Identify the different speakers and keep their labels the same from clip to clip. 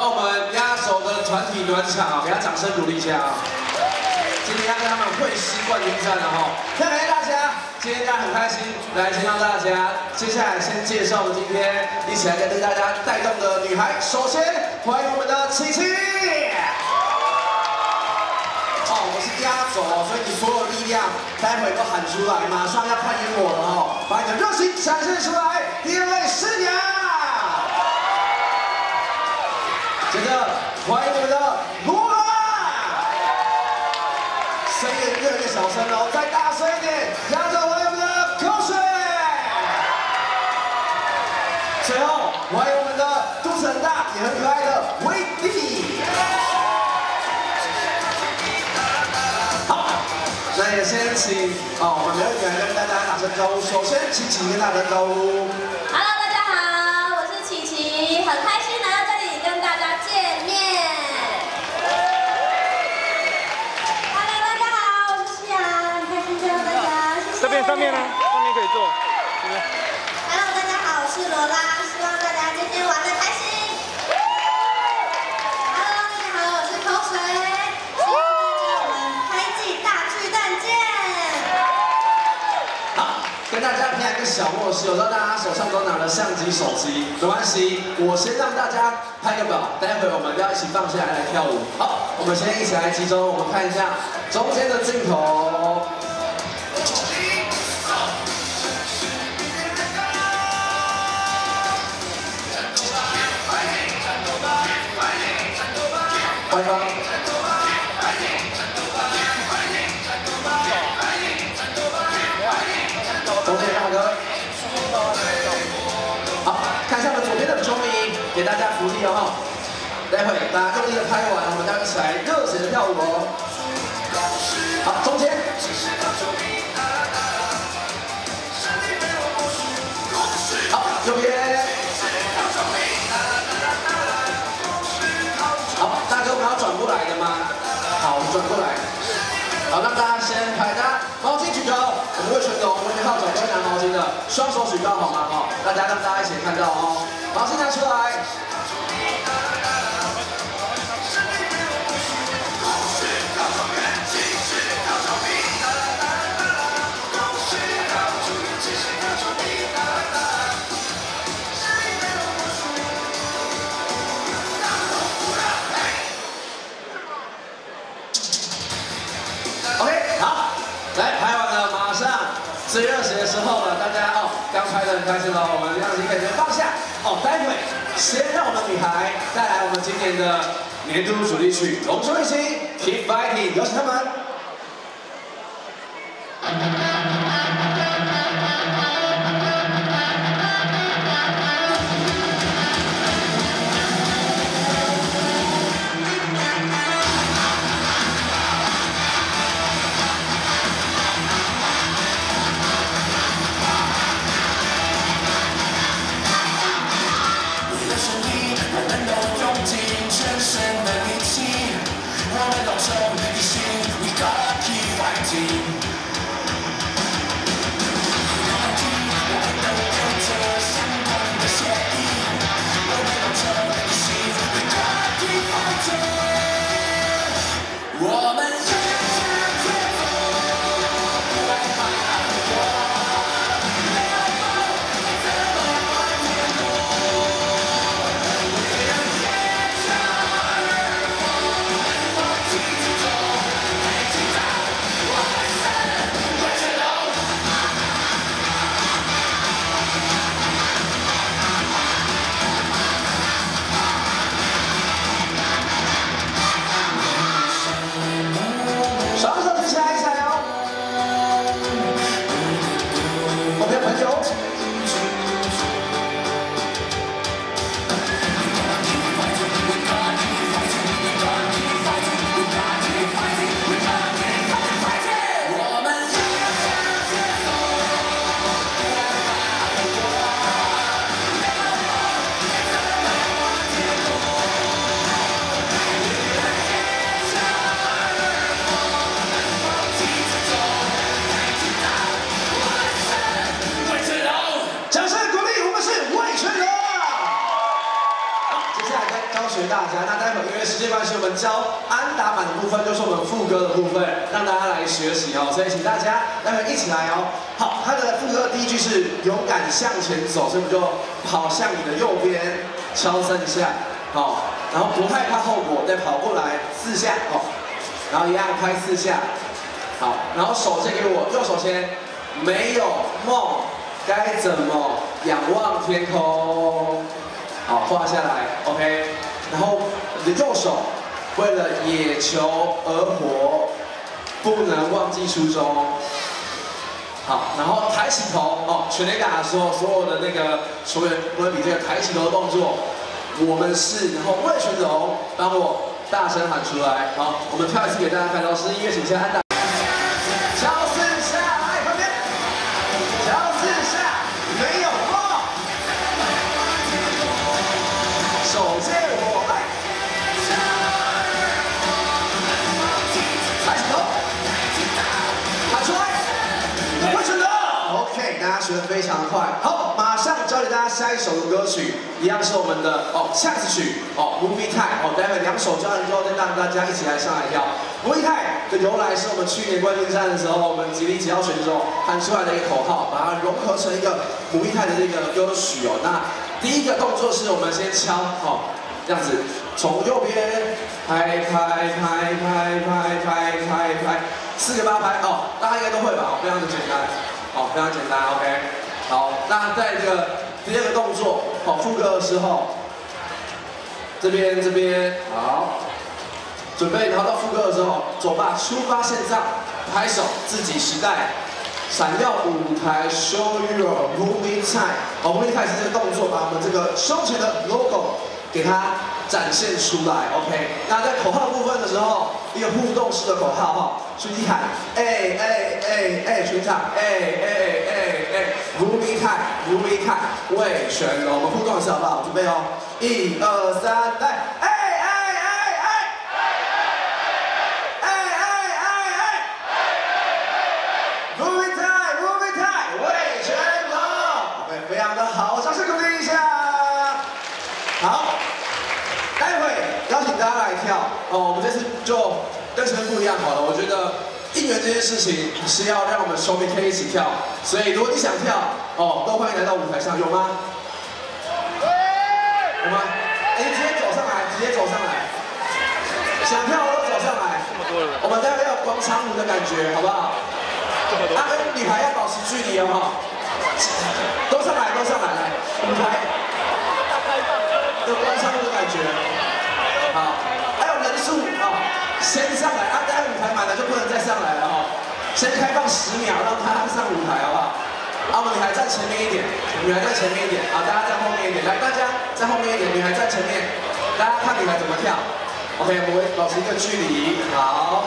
Speaker 1: 帮我们压轴的团体暖场，给他掌声鼓励一下啊！今天要跟他们会师冠军战了哈，非常感谢大家，今天大家很开心来见到大家。接下来先介绍我们今天一起来跟大家带动的女孩，首先欢迎我们的琪琪。哦，我是压轴，所以你所有力量待会都喊出来，马上要欢迎我了哈，把你的热情展现出来。第二位师娘，接着欢迎我们的罗拉，声音越来越小声哦，再大声一点，然后欢迎我们的口水。最后欢迎我们的肚子很大也很可爱的威弟。那也先请我们美女来跟大家打声招呼。首先，琪琪跟大家招呼。
Speaker 2: Hello， 大家好，我是琪琪，很开心来到这里跟大家见面。Hello， 大家好，我是夕阳，很开心见到大家，谢谢。
Speaker 3: 这边上面呢？上面可以坐。这边。
Speaker 2: Hello， 大家好，我是罗拉，希望大家今天玩得开心。Hello， 大家好，我是口水。
Speaker 1: 跟大家培养一个小默契，我知道大家手上都拿了相机、手机，没关系，我先让大家拍个表，待会我们要一起放下来跳舞。好，我们先一起来集中，我们看一下中间的镜头。欢迎。中间大哥，好，看一下我们左边的钟明，给大家福利哦哈。待会大家用力的拍完，我们要一起来热血的跳舞哦。好，中间。好，右边。好，大哥，我们要转过来的吗？好，我们转过来。好，让大家先拍单，毛巾举高，我们会选手，我们号角都会拿毛巾的，双手举高好吗？哈，大家让大家一起看到哦，毛巾拿出来。来，拍完了，马上最热血的时候了，大家刚拍得很开心了，我们让你可以先放下待会先让我们女孩带来我们今年的年度主题曲《龙舟一心 Keep Fighting》，有请他们。我们龙舟一心，We got 们教安打版的部分，就是我们副歌的部分，让大家来学习哦。所以请大家待会一起来哦。好，它的副歌第一句是勇敢向前走，所以我们就跑向你的右边，敲3下，好，然后不害怕后果，再跑过来4下，哦，然后一样拍4下，好，然后手借给我，右手先，没有梦该怎么仰望天空，好，画下来 ，OK， 然后你的右手为了野球而活，不能忘记初衷。好，然后抬起头哦，全垒打的时候，所有的那个球员会比这个抬起头的动作，我们是，然后魏全荣帮我大声喊出来。好，我们跳一次给大家看，老师音乐请下安打，敲4下，来旁边，敲4下，没有梦，手借我来，抬起头，喊出来。OK， 大家学得非常快。好，马上教给大家下一首的歌曲，一样是我们的下次曲Movie Time 待会2首教完之后，再让大家一起来上来跳。Movie Time 的由来是我们去年冠军赛的时候，我们极力桀骜选手喊出来的一个口号，把它融合成一个Movie Time的这个歌曲哦。那第一个动作是我们先敲这样子，从右边拍，4个8拍大家应该都会吧？非常的简单。非常简单 ，OK。好，那在这个第二个动作，副歌的时候，这边，好，准备，然后到副歌的时候，走吧，出发线上，拍手，自己时代，闪耀舞台 ，Show your movie time。movie time 是这个动作，把我们这个胸前的 logo 给它展现出来 ，OK。那在口号部分的时候，一个互动式的口号去喊，全场，Movie time，魏全龙，我们互动一下好不好？准备哦，1、2、3，来，Movie time，魏全龙 ，OK， 非常的好，掌声鼓励一下。好，待会邀请大家来跳我们这次就跟前面不一样好了。我觉得应援这件事情是要让我们球迷可以一起跳，所以如果你想跳都欢迎来到舞台上，有吗？有吗？直接走上来，想跳的都走上来。这么多人，我们待会要有广场舞的感觉，好不好？跟女孩要保持距离哦，都上来，来，舞台。有广场舞的感觉，好，还有人数先上来待会舞台满了就不能再上来了先开放10秒让他上舞台好不好？我们女孩站前面一点，大家站后面一点，来，大家在后面一点，女孩站前面，大家看女孩怎么跳 ，OK， 我们会保持一个距离，好，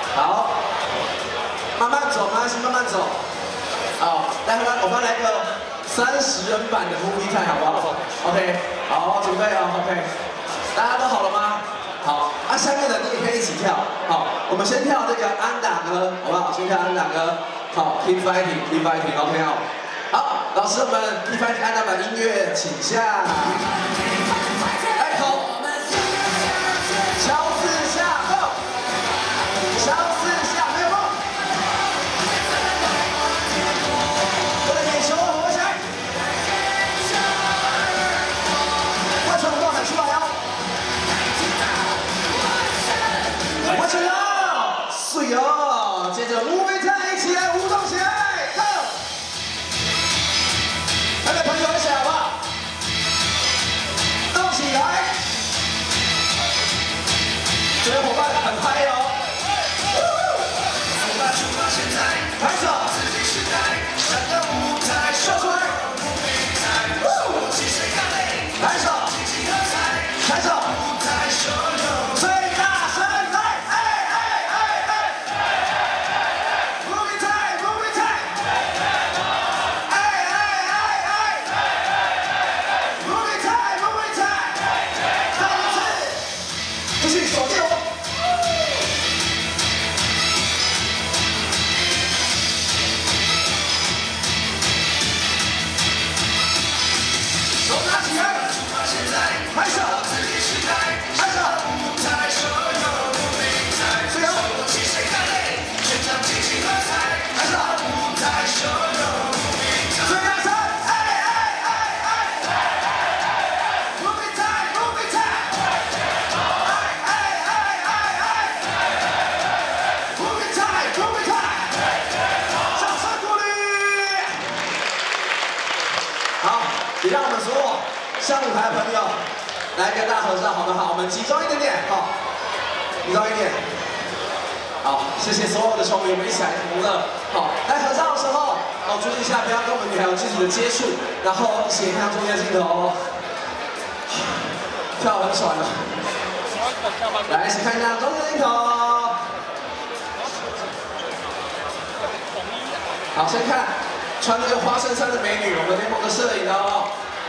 Speaker 1: 慢慢走，慢慢走，待会我们来个30人版的 Movie Time 好不好 ？OK， 好，准备OK， 大家都好了吗？好，下面的你也可以一起跳。好，我们先跳这个安打歌，好不好？先跳安打歌。好 ，Keep Fighting，OK 好，老师们 Keep Fighting 安打版音乐请下。来口，敲4下，Go， 敲4下，没有梦。为了野球而活起来。魏全龙喊出来魏全龙，水接着Movie Time一起来舞动起来 ，Go！ 台北朋友一起来好不好？ 上舞台的朋友，来跟大家合照好不好？我们集中一点点，好，集中一点。好，谢谢所有的球迷，我们一起来同乐。好，来合照的时候，注意一下，不要跟我们女孩有肢体的接触，然后一起看中间镜头。跳很爽了。来，一起看一下中间镜头。好，先看穿这个花衬衫的美女，我们联盟的摄影哦。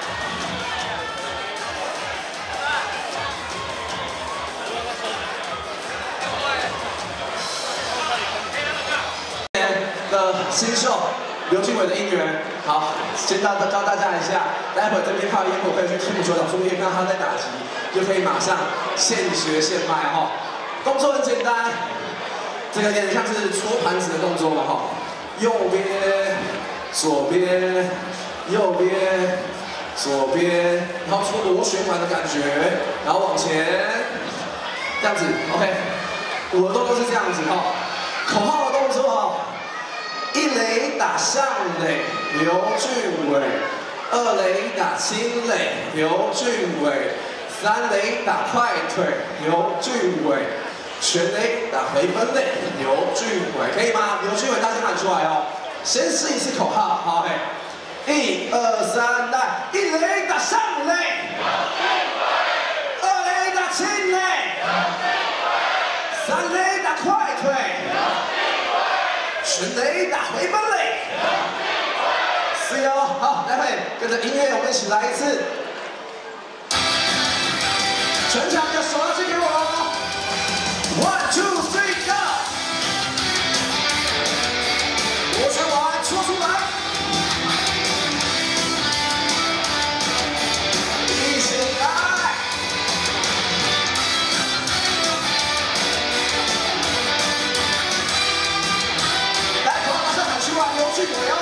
Speaker 1: 的新秀刘俊伟的姻缘，好，先教大家一下，待会这边靠烟火可以去听球场，顺便看他在打击，就可以马上现学现卖哈。动作很简单，这个有点像是搓盘子的动作嘛哈，右边、左边、右边、左边，然后搓螺旋丸的感觉，然后往前，这样子 ，OK， 我的动作是这样子哈，口号的动作哈。 一垒打上垒，刘俊伟；二垒打清垒，刘俊伟；三垒打快腿，刘俊伟；全垒打回本垒，刘俊伟，可以吗？刘俊伟，大家喊出来哦！先试一次口号，好嘿！1、2、3，来！一垒打上垒，二垒打清垒，三垒打快腿。 全垒打回本垒，是哦，好，待会跟着音乐，我们一起来一次。全场的手要借给我 ，1、2、3 go！ 螺旋丸戳出来，一起来。 刘俊伟哦，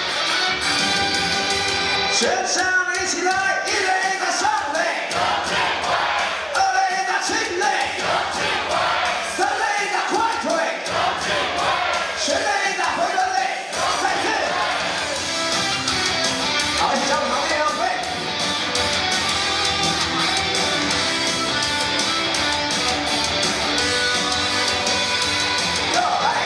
Speaker 1: 全场一起来，一垒打上垒，二垒打清垒，三垒打快腿，全垒打回本垒，再次，好，一起加入行列哦，对。go 来。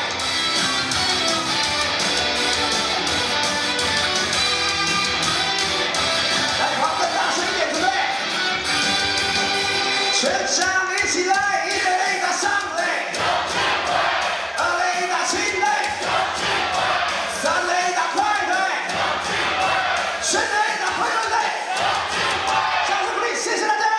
Speaker 1: 全场一起来，一垒打上垒，二垒打清垒，三垒打快腿，全垒打回本垒，掌声鼓励，谢谢大家。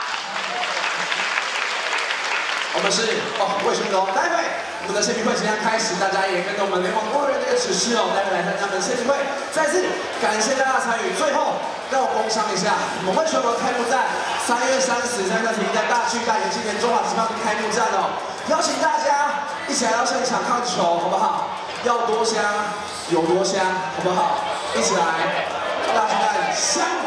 Speaker 1: 我们是魏雄龙，待会我们的签名会即将开始，大家也跟着我们联盟工人这个指示哦，待会来参加我们的签名会。再次感谢大家参与，最后。 让我工商一下，我们魏全龙开幕战3月30在乐亭的大巨蛋，也今年中华职棒的开幕战哦，邀请大家一起来到现场看球，好不好？要多香有多香，好不好？一起来大巨蛋相。